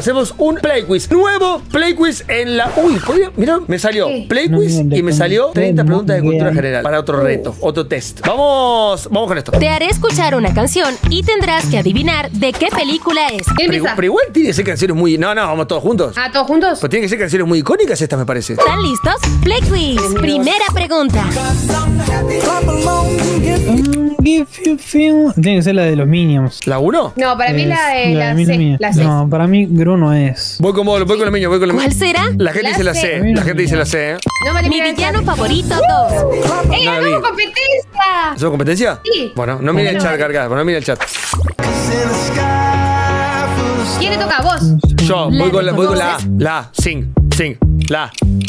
hacemos un play quiz. Nuevo play quiz en la... Uy, mirá, me salió play quiz y me salió 30 preguntas de cultura general para otro reto, otro test. Vamos con esto. Te haré escuchar una canción y tendrás que adivinar de qué película es. Pero igual tiene que ser canciones muy... No, vamos todos juntos. ¿Ah, todos juntos? Pues tienen que ser canciones muy icónicas estas, me parece. ¿Están listos? Play quiz. Primera pregunta. Tiene que ser la de los Minions. ¿La 1? No, para mí la C. La C. No, para mí Bruno es. Voy con los niños, voy con los niños. ¿Cuál será? La gente dice la C. La gente dice la C. No vale. Mi villano favorito 2. ¡Ey, hagamos competencia! ¿Hacemos competencia? Sí. Bueno, no mire el chat, cargada, no mire el chat. ¿Quién le toca a vos? Yo, voy con la A. La A. Sing. La A.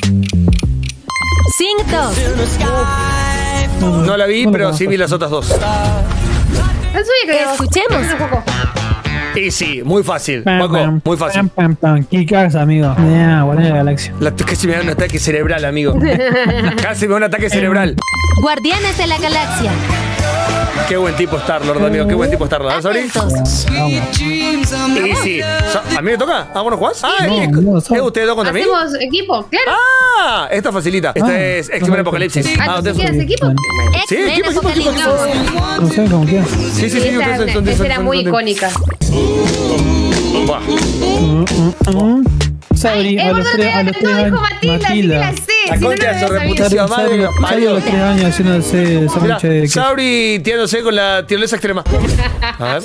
Sing 2. No la vi, pero sí vi las otras dos. Escuchemos. Y sí, muy fácil. Paco, muy fácil. Kick-Ass, amigo. Guardián de la Galaxia. Casi me da un ataque cerebral, amigo. Casi me da un ataque cerebral. Guardianes de la Galaxia. Qué buen tipo Star-Lord, amigo. Qué buen tipo Star-Lord. ¿Sabes? Y sí. ¿A mí me toca? ¿Ah, vos no jugás? Ah, ¿es ustedes dos contra mí? Hacemos equipo, claro. Ah, esta facilita. Esta es X-Men Apocalipsis. ¿Tú quieres equipo? Sí, equipo. No sé cómo quieras. Sí. Esa era muy icónica. Buah. Sabri, a los 3 años. Matilda. La contra de su reputación, madre. Sabri a los 3 años haciendo el sándwich de... Sabri tirándose con la tirolesa extrema. A ver.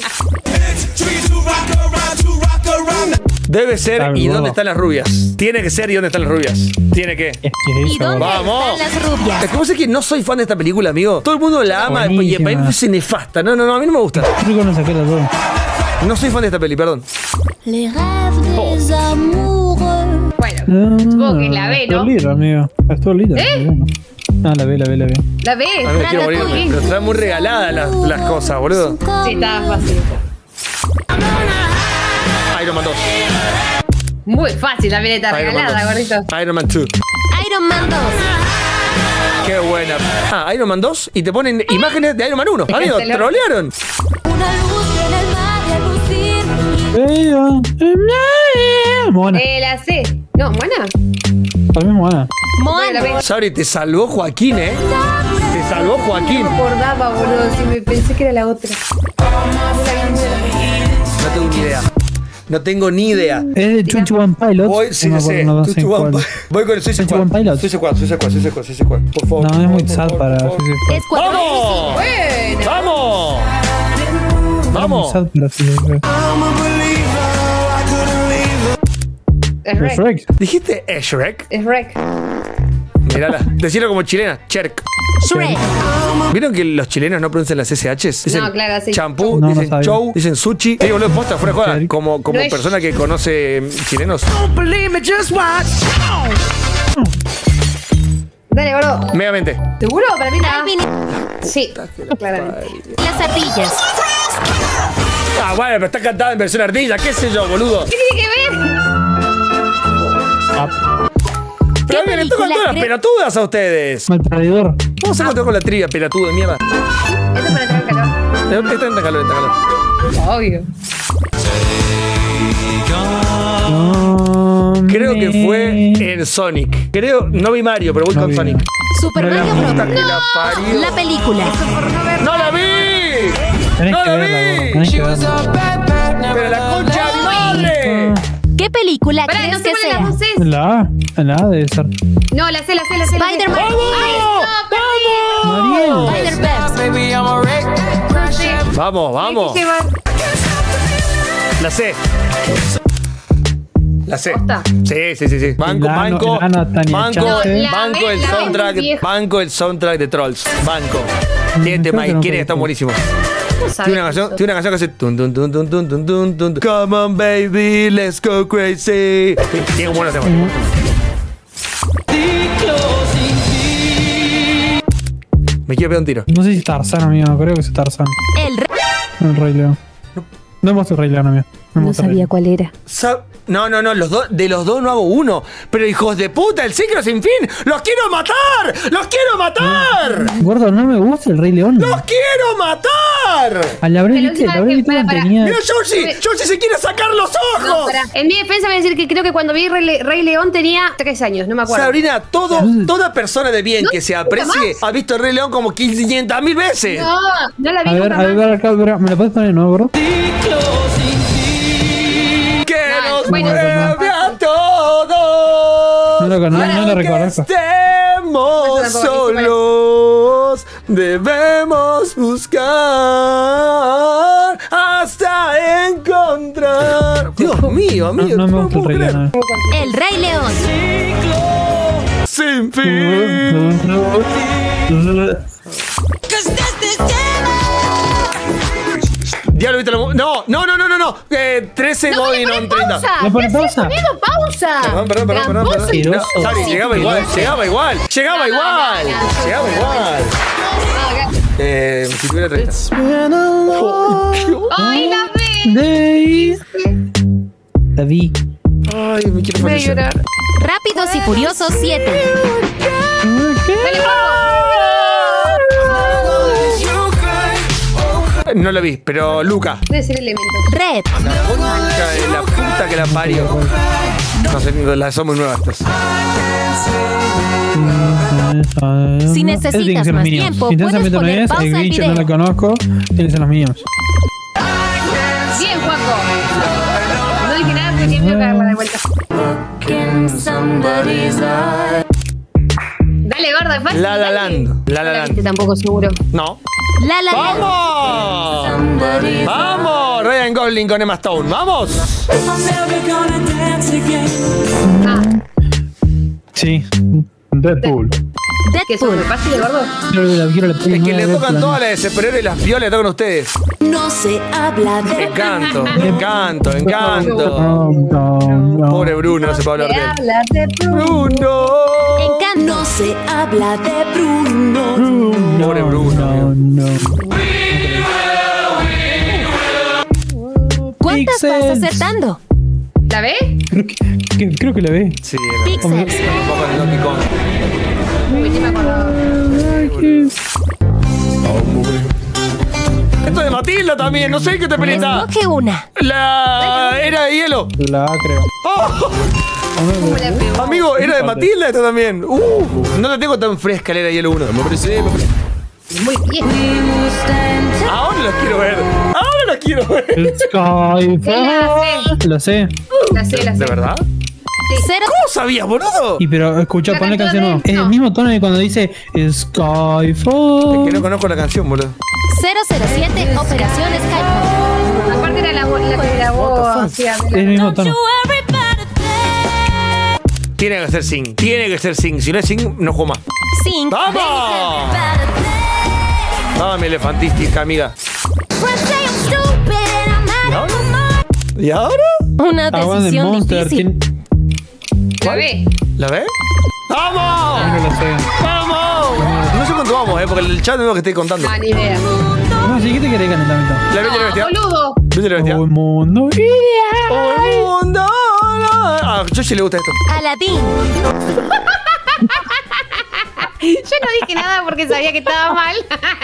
Debe ser ¿y dónde están las rubias? Tiene que ser ¿y dónde están las rubias? Tiene que. ¿Y dónde están las rubias? Es que vos sabés que no soy fan de esta película, amigo. Todo el mundo la ama y para mí es nefasta. No, a mí no me gusta. Creo no saqué las dos. No soy fan de esta peli, perdón. Bueno, supongo que es la B, ¿no? Es todo lindo, amigo. Es todo lindo. No, la B. La B. A ver, quiero morirme. Pero están muy regaladas las cosas, boludo. Sí, está fácil. Iron Man 2. Muy fácil, también está regalada, gordito. Iron Man 2. Iron Man 2. Qué buena. Ah, Iron Man 2 y te ponen imágenes de Iron Man 1. Amigo, trolearon. Una luz en el mar de lucir. Moana. La C. No, Moana. Para mí Moana. Moana. Sabri, te salvó Joaquín, ¿eh? Te salvó Joaquín. No me acordaba, boludo. Si me pensé que era la otra. No tengo ni idea. No tengo ni idea. Es de Chuchu One Pilot. Voy, sí. Voy con el Suicide Squad. Suicide Squad. Por favor. No, es muy sad para Suicide Squad. Escuadrón Suicida. ¡Vamos! ¡Vamos! Es muy sad para Suicide Squad. Es Shrek. ¿Dijiste Shrek? Es Shrek. Mirala. Decirlo como chilena. Shrek. Shrek. ¿Vieron que los chilenos no pronuncian las SHs? Dicen No, claro, sí. champú, No, dicen no show, dicen sushi. Sí, boludo, posta, fuera de joda. Como No es- persona que conoce chilenos. Dale, gordo. Megamente. ¿Seguro? Para mí nada. Alvin Sí, claramente. y las ardillas. Ah, bueno, pero está cantada en versión ardilla. ¿Qué sé yo, boludo? ¿Qué tiene que ver? Pero a mí le tocan todas las pelotudas a ustedes. Mal perdedor. ¿Cómo se encontró con la trivia pelotuda de mierda? Esto es para entrar en calor. Está en calor. Obvio. Creo que fue en Sonic. No vi Mario, pero voy con vi. Sonic. Super Mario Bros. Puta que la parió. La película. ¡No la vi! Tenés ¡No que la verla, vi! vos, tenés que verla. ¡Pero la concha de mi madre! ¿Qué película Pará, crees no sé que cuál de las sea? dos es. La A debe ser. No, la C. Spider-Man. ¡Vamos! Spider-Verse. Vamos. La C. La C. ¿Posta? Sí. Banco el soundtrack de Trolls. Banco. Tiene Mike, quiere que está buenísimo. Tiene una canción que hace tun, tun, tun, tun, tun, tun, tun, tun. Come on baby, let's go crazy. Tiene buenos temas. Me quiero pegar un tiro. No sé si es Tarzán, amigo. Creo que es Tarzán. El rey. El Rey León. No hemos visto el Rey León, amigo. No sabía cuál era. No, de los dos no hago uno. Pero hijos de puta, el ciclo sin fin. ¡Los quiero matar! ¡Los quiero matar! Gordo, no me gusta el Rey León. ¡Los quiero matar! A la Abril tenía... ¡Mira, Georgie se quiere sacar los ojos! No, pará. En mi defensa voy a decir que creo que cuando vi Rey León tenía 3 años, no me acuerdo. Sabrina, toda persona de bien que se aprecie ha visto el Rey León como 500.000 veces. No la vi A ver, nunca más. acá, ¿me lo puedes poner de nuevo, gordo? ¡Que nos bueno, mueve a todos! No lo reconozco. Estemos Eso tampoco, solos, debemos buscar hasta encontrar. Dios mío, amigo, No me no gusta el puedo Rey creer. León. El Rey León. Sin fin. Ya lo viste. No. 13 Godinón 30. ¿Le pone pausa? ¡Poniendo pausa! Perdón. Asqueroso. No, Sari, llegaba igual. Si tuviera 30. ¡Ay, la ve! La vi. Ay, me quiero Voy a fallecer. llorar. Rápidos y Furiosos 7. Dale, No lo vi, pero Luca. debe ser Elementos. Red. La puta que la parió. No sé, son muy nuevas estas. Si necesitas más tiempo, Intensamente no puedes poner es, pausa el al Grinch no video. la conozco, tienes a los Minions. Bien, Juaco. No dije nada porque tenía miedo de cagarla de vuelta. Dale, gordo, es fácil. La La Land. La La Land. Tampoco seguro. No. La La Land. ¡Vamos! ¡Vamos! Ryan Gosling con Emma Stone. ¡Vamos! Ah, Sí. Deadpool. ¿qué son? Deadpool. ¿Fácil, gordo? Quiero la peli Es que nueva le de tocan Deadpool. todas las de Superhéroes y las violas le tocan a ustedes. No se habla de Encanto. No. Pobre Bruno, no se puede hablar de él. Hablas de Bruno. Encanto. No se habla de Bruno. Pobre Bruno. No. ¿Cuántas vas Pixels. acertando? ¿La ve? Creo que la ve. Sí, Pixels. un poco de Donkey Kong. Uy, ni me acordaba. Esto es de Matilda también, no sé qué te pelita. Escoge una. La era de hielo. La A, creo. Oh, ¿Cómo la pegó? amigo, era de Matilda esto también. No la tengo tan fresca la era de hielo 1. Muy bien. Ahora la quiero ver. Skyfall. Lo sé. La sé. ¿De verdad? Cero. ¿Cómo sabías, boludo? Y pero escucha, La pon la cantó canción de- nueva. Es no. el mismo tono de cuando dice Skyfall. Que no conozco la canción, boludo. 007 Operación Skyfall. Aparte era la que grabó. Sí, Es el mismo tono. Tiene que ser Sing. Si no es Sing, no juego más. 5. ¡Vamos! Vamos, mi elefantística amiga. ¿Y ahora? Una Aguante el decisión Monster. difícil. ¿La ve? ¿La ves? ¡Vamos! No lo sé. ¡Vamos! No sé cuánto vamos, porque el chat no es que estoy contando. No, ni idea. No, sí, ¿qué te querés ganar también? ¿La Bella y la Bestia? Boludo. ¿Bella y la Bestia? Todo el mundo. ¡Oh, el mundo! A Yoshi le gusta esto. Aladín. Yo no dije nada porque sabía que estaba mal.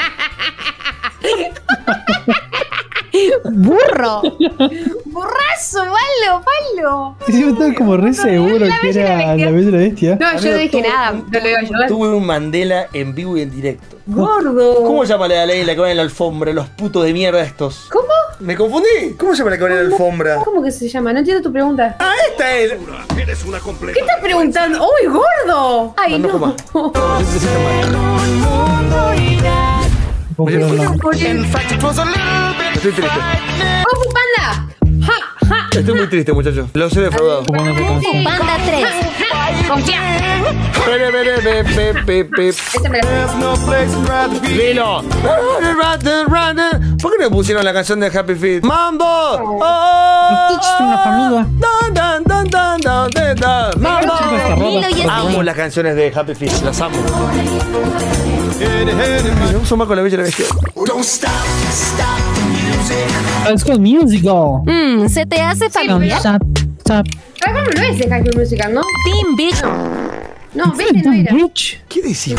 ¡Burro! ¡Burrazo! ¡Malo! Sí, yo estaba como re seguro La que Bella y la era Bestia. la Bella y la Bestia. No, yo no dije nada. No lo iba a ayudar. Tuve un Mandela en vivo y en directo. Gordo. ¿Cómo se llama la ley la que va en la alfombra? Los putos de mierda estos. ¿Cómo? ¿Me confundí? ¿Cómo se llama la que va en la alfombra? ¿Cómo que se llama? No entiendo tu pregunta. ¡Ah, esta es! ¿Qué estás preguntando? ¡Uy, gordo! ¡Ay, No, no! no, ¿Cómo que no hablan? Estoy triste. ¡Kung Fu Panda! ¡Ja! ¡Ja! Estoy muy triste, muchachos. Los he defraudado. ¿Cómo no te canso? Panda 3. ¡Confía! Esta me la sé. Lilo. ¿Por qué no pusieron la canción de Happy Feet? ¡Mambo! Los Stitch son una familia. ¡Mambo! Lilo y Amo Stitch. las canciones de Happy Feet, las amo. Me uso más con la Bella y la Bestia. High School Musical. ¿Se te hace familiar? WhatsApp. Ah, ¿cómo no es de High School Musical, no? Teen Beach No, viste, no era. Bitch. ¿Qué decís?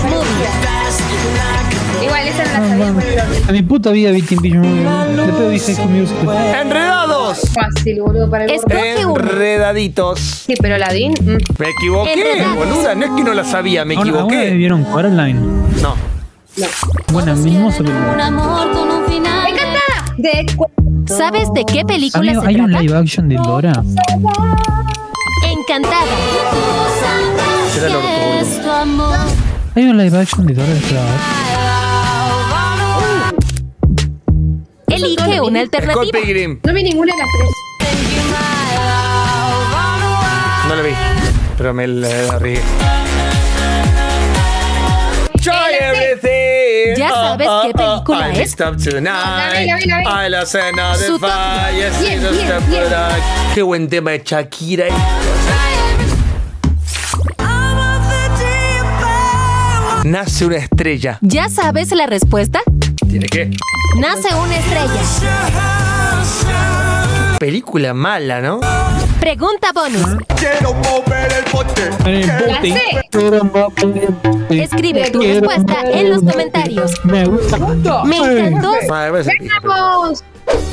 Igual, esa no la sabía por el orden. A mi puta vida vi Teen Beach Movie. Después vi High School Musical. ¡Enredados! Fácil, boludo, para el gordo. Escoge uno. Enredaditos. Sí, pero Aladdin. Me equivoqué, Enredados. boluda. No es que no la sabía, me ¿Alguna vez equivoqué. vieron Coraline? No. Buena, mismo sobre Un amor con un final. ¡Me encanta! De ¿Sabes de qué película Amigo, se ¿hay un trata? live action de Dora? Encantada. Será el orto, boludo. Es tu amor. ¿Hay un live action de Dora? Espera, a ver. Elige una Scott alternativa. Pilgrim. No vi ninguna de las tres. No la vi, pero me la arriesgué. Try everything. ¿Ya sabes qué película I es? stop tonight. la vi. I lost another Su top. fire. Bien, Yes, bien, step bien. back. Qué buen tema de Shakira. Nace una estrella. ¿Ya sabes la respuesta? ¿Tiene qué? Nace una estrella. Película mala, ¿no? Pregunta bonus. En el La bote. sé. Escribe tu respuesta en los comentarios. Me gusta. Me encantó. Madre, parece- ¡Vamos!